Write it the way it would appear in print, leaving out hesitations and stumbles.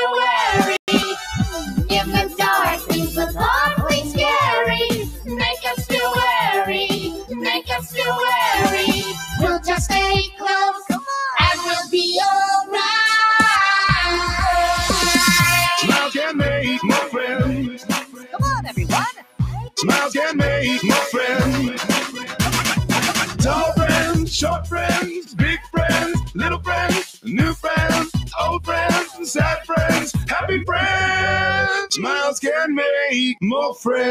still wary. If the dark things look awfully scary, make us still wary, make us still wary. We'll just stay close, and we'll be alright. Smiles can make more friends. Come on, everyone. Smiles can make more friends. Tall friends, short friends, big friends, little friends, new friends, old friends, sad friends, happy friends. Smiles can make more friends.